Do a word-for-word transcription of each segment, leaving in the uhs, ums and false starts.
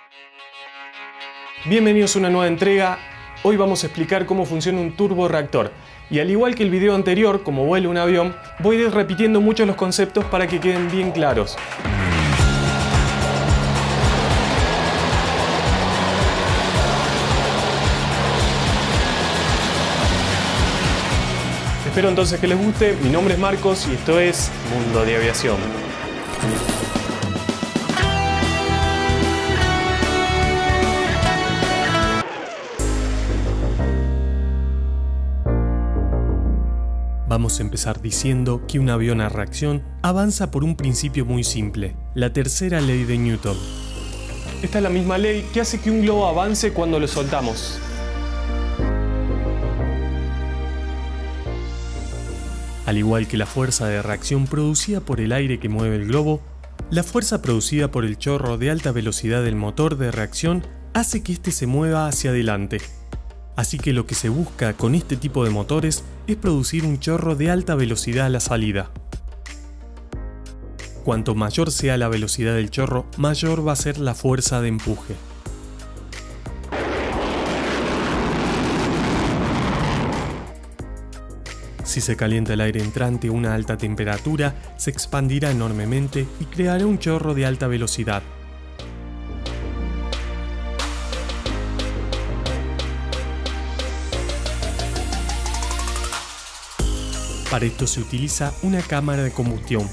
Bienvenidos a una nueva entrega. Hoy vamos a explicar cómo funciona un turborreactor. Y al igual que el video anterior, como vuela un avión, voy a ir repitiendo muchos los conceptos para que queden bien claros. Espero entonces que les guste. Mi nombre es Marcos y esto es Mundo de Aviación. Vamos a empezar diciendo que un avión a reacción avanza por un principio muy simple, la tercera ley de Newton. Esta es la misma ley que hace que un globo avance cuando lo soltamos. Al igual que la fuerza de reacción producida por el aire que mueve el globo, la fuerza producida por el chorro de alta velocidad del motor de reacción hace que éste se mueva hacia adelante. Así que lo que se busca con este tipo de motores es producir un chorro de alta velocidad a la salida. Cuanto mayor sea la velocidad del chorro, mayor va a ser la fuerza de empuje. Si se calienta el aire entrante a una alta temperatura, se expandirá enormemente y creará un chorro de alta velocidad. Para esto se utiliza una cámara de combustión.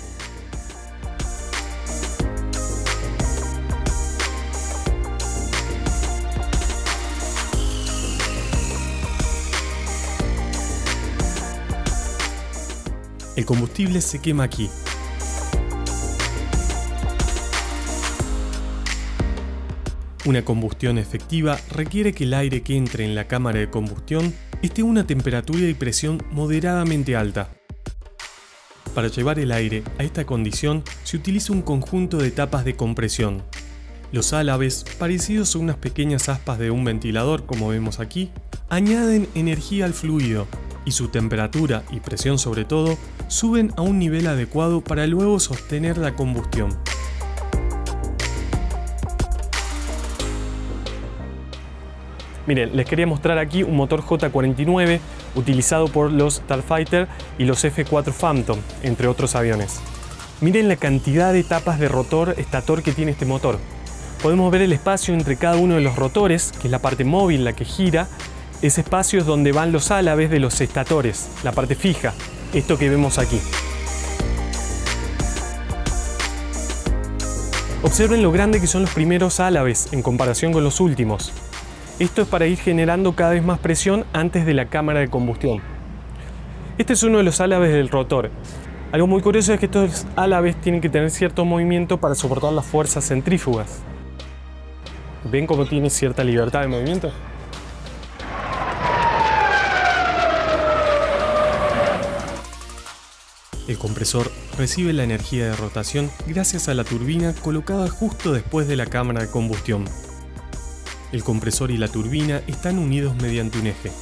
El combustible se quema aquí. Una combustión efectiva requiere que el aire que entre en la cámara de combustión esté a una temperatura y presión moderadamente alta. Para llevar el aire a esta condición se utiliza un conjunto de tapas de compresión. Los álabes, parecidos a unas pequeñas aspas de un ventilador como vemos aquí, añaden energía al fluido y su temperatura y presión sobre todo suben a un nivel adecuado para luego sostener la combustión. Miren, les quería mostrar aquí un motor J cuarenta y nueve utilizado por los Starfighter y los F cuatro Phantom, entre otros aviones. Miren la cantidad de tapas de rotor estator que tiene este motor. Podemos ver el espacio entre cada uno de los rotores, que es la parte móvil, la que gira. Ese espacio es donde van los álabes de los estatores, la parte fija, esto que vemos aquí. Observen lo grande que son los primeros álabes en comparación con los últimos. Esto es para ir generando cada vez más presión antes de la cámara de combustión. Este es uno de los álabes del rotor. Algo muy curioso es que estos álabes tienen que tener cierto movimiento para soportar las fuerzas centrífugas. ¿Ven cómo tiene cierta libertad de movimiento? El compresor recibe la energía de rotación gracias a la turbina colocada justo después de la cámara de combustión. El compresor y la turbina están unidos mediante un eje.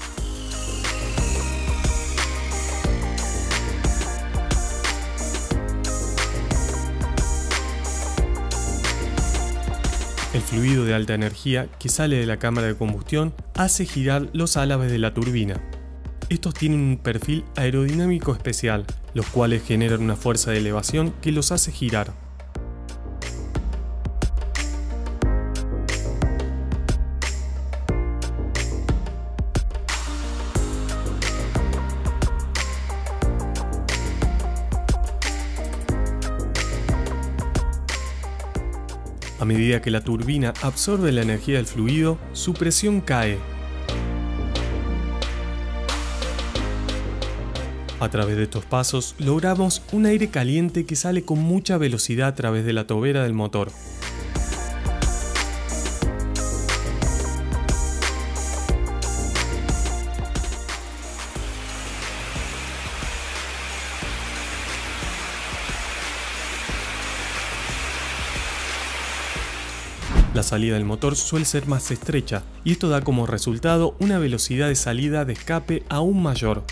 El fluido de alta energía que sale de la cámara de combustión hace girar los álabes de la turbina. Estos tienen un perfil aerodinámico especial, los cuales generan una fuerza de elevación que los hace girar. A medida que la turbina absorbe la energía del fluido, su presión cae. A través de estos pasos logramos un aire caliente que sale con mucha velocidad a través de la tobera del motor. La salida del motor suele ser más estrecha y esto da como resultado una velocidad de salida de escape aún mayor.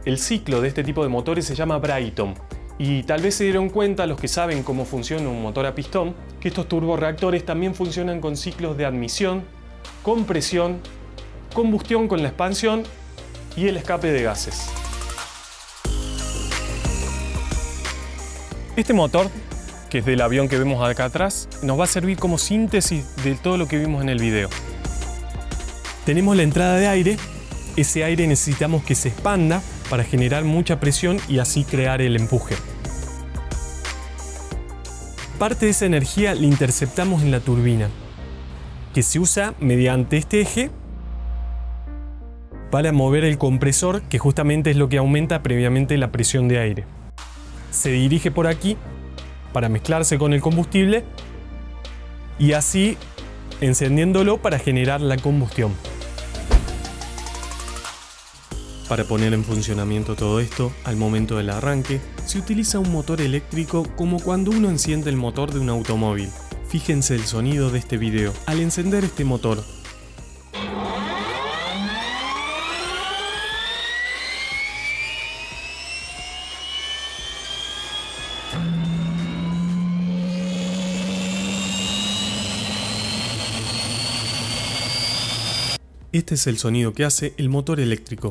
El ciclo de este tipo de motores se llama Brayton. Y tal vez se dieron cuenta los que saben cómo funciona un motor a pistón, que estos turborreactores también funcionan con ciclos de admisión, compresión, combustión con la expansión y el escape de gases. Este motor, que es del avión que vemos acá atrás, nos va a servir como síntesis de todo lo que vimos en el video. Tenemos la entrada de aire. Ese aire necesitamos que se expanda para generar mucha presión y así crear el empuje. Parte de esa energía la interceptamos en la turbina, que se usa mediante este eje para mover el compresor, que justamente es lo que aumenta previamente la presión de aire. Se dirige por aquí para mezclarse con el combustible y así encendiéndolo para generar la combustión. Para poner en funcionamiento todo esto, al momento del arranque, se utiliza un motor eléctrico como cuando uno enciende el motor de un automóvil. Fíjense el sonido de este video. Al encender este motor, este es el sonido que hace el motor eléctrico.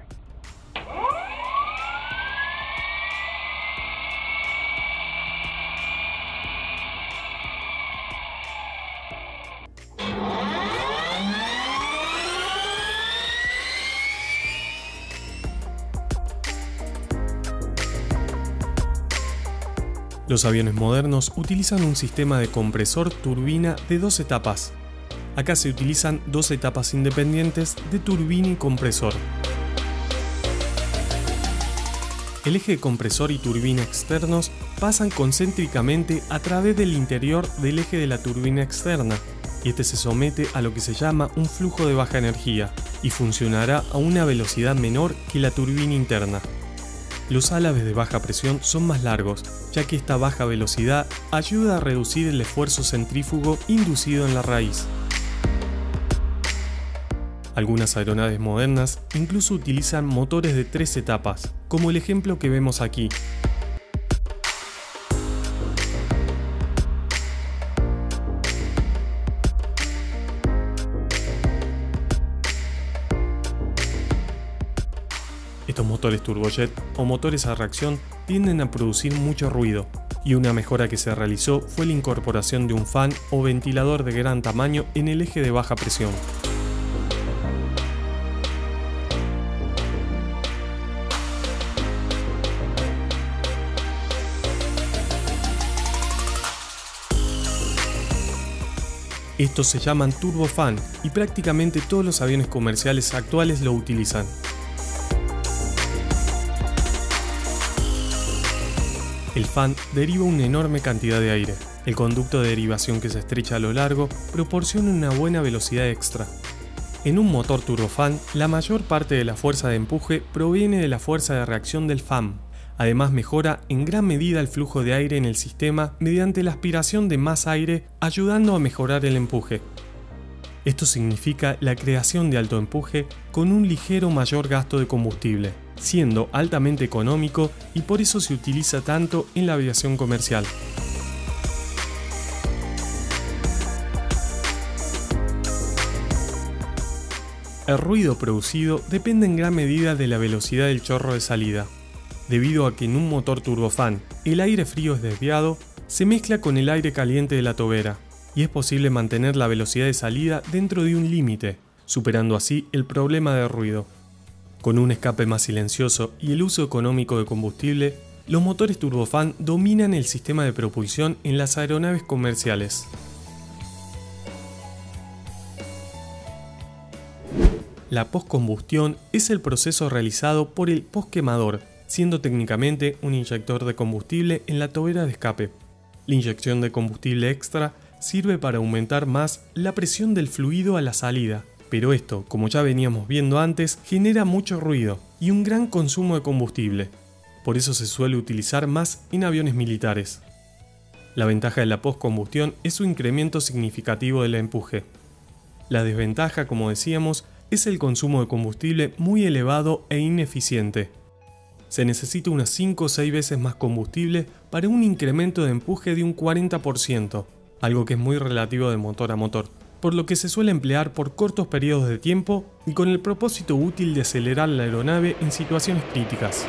Los aviones modernos utilizan un sistema de compresor-turbina de dos etapas. Acá se utilizan dos etapas independientes de turbina y compresor. El eje de compresor y turbina externos pasan concéntricamente a través del interior del eje de la turbina externa, y este se somete a lo que se llama un flujo de baja energía y funcionará a una velocidad menor que la turbina interna. Los álabes de baja presión son más largos, ya que esta baja velocidad ayuda a reducir el esfuerzo centrífugo inducido en la raíz. Algunas aeronaves modernas incluso utilizan motores de tres etapas, como el ejemplo que vemos aquí. Estos motores turbojet o motores a reacción tienden a producir mucho ruido, y una mejora que se realizó fue la incorporación de un fan o ventilador de gran tamaño en el eje de baja presión. Estos se llaman turbofan y prácticamente todos los aviones comerciales actuales lo utilizan. El fan deriva una enorme cantidad de aire. El conducto de derivación que se estrecha a lo largo proporciona una buena velocidad extra. En un motor turbofan, la mayor parte de la fuerza de empuje proviene de la fuerza de reacción del fan. Además, mejora en gran medida el flujo de aire en el sistema mediante la aspiración de más aire, ayudando a mejorar el empuje. Esto significa la creación de alto empuje con un ligero mayor gasto de combustible, siendo altamente económico y por eso se utiliza tanto en la aviación comercial. El ruido producido depende en gran medida de la velocidad del chorro de salida. Debido a que en un motor turbofan el aire frío es desviado, se mezcla con el aire caliente de la tobera, y es posible mantener la velocidad de salida dentro de un límite, superando así el problema de ruido. Con un escape más silencioso y el uso económico de combustible, los motores turbofan dominan el sistema de propulsión en las aeronaves comerciales. La postcombustión es el proceso realizado por el postquemador, siendo técnicamente un inyector de combustible en la tobera de escape. La inyección de combustible extra sirve para aumentar más la presión del fluido a la salida, pero esto, como ya veníamos viendo antes, genera mucho ruido y un gran consumo de combustible. Por eso se suele utilizar más en aviones militares. La ventaja de la postcombustión es su incremento significativo del empuje. La desventaja, como decíamos, es el consumo de combustible muy elevado e ineficiente. Se necesita unas cinco o seis veces más combustible para un incremento de empuje de un cuarenta por ciento, algo que es muy relativo de motor a motor, por lo que se suele emplear por cortos periodos de tiempo y con el propósito útil de acelerar la aeronave en situaciones críticas.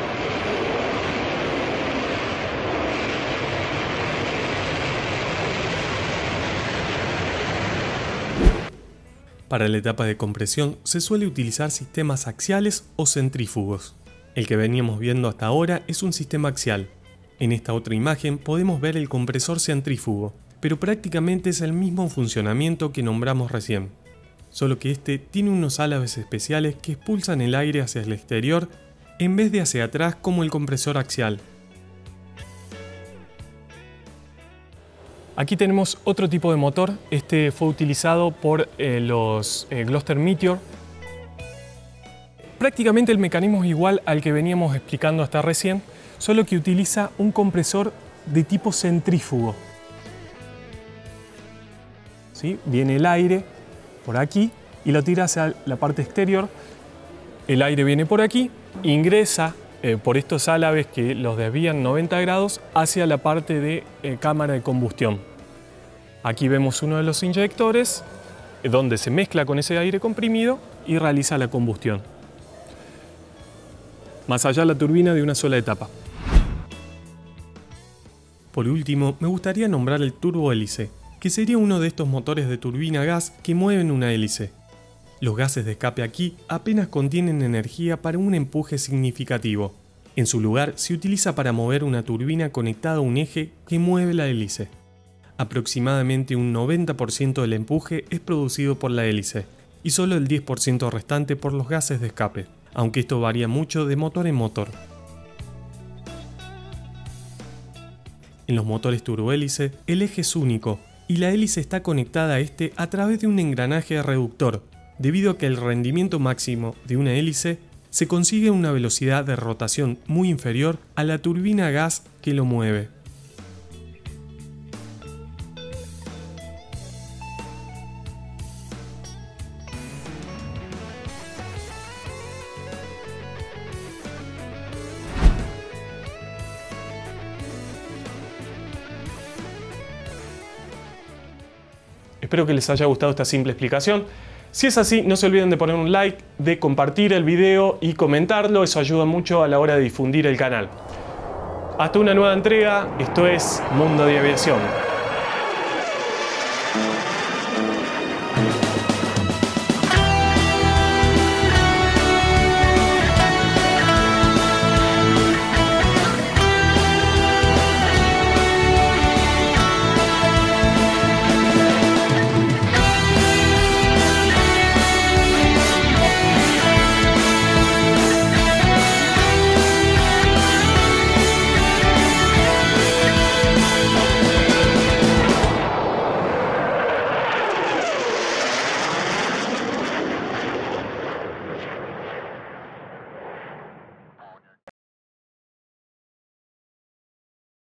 Para la etapa de compresión se suele utilizar sistemas axiales o centrífugos. El que veníamos viendo hasta ahora es un sistema axial. En esta otra imagen podemos ver el compresor centrífugo, pero prácticamente es el mismo funcionamiento que nombramos recién, solo que este tiene unos álabes especiales que expulsan el aire hacia el exterior en vez de hacia atrás como el compresor axial. Aquí tenemos otro tipo de motor. Este fue utilizado por eh, los eh, Gloster Meteor. Prácticamente el mecanismo es igual al que veníamos explicando hasta recién, solo que utiliza un compresor de tipo centrífugo. ¿Sí? Viene el aire por aquí y lo tira hacia la parte exterior. El aire viene por aquí, ingresa eh, por estos álabes que los desvían noventa grados hacia la parte de eh, cámara de combustión. Aquí vemos uno de los inyectores eh, donde se mezcla con ese aire comprimido y realiza la combustión. Más allá la turbina de una sola etapa. Por último, me gustaría nombrar el turbohélice, que sería uno de estos motores de turbina a gas que mueven una hélice. Los gases de escape aquí apenas contienen energía para un empuje significativo. En su lugar se utiliza para mover una turbina conectada a un eje que mueve la hélice. Aproximadamente un noventa por ciento del empuje es producido por la hélice y solo el diez por ciento restante por los gases de escape, aunque esto varía mucho de motor en motor. En los motores turbohélice, el eje es único y la hélice está conectada a este a través de un engranaje reductor, debido a que el rendimiento máximo de una hélice se consigue a una velocidad de rotación muy inferior a la turbina a gas que lo mueve. Espero que les haya gustado esta simple explicación. Si es así, no se olviden de poner un like, de compartir el video y comentarlo. Eso ayuda mucho a la hora de difundir el canal. Hasta una nueva entrega. Esto es Mundo de Aviación.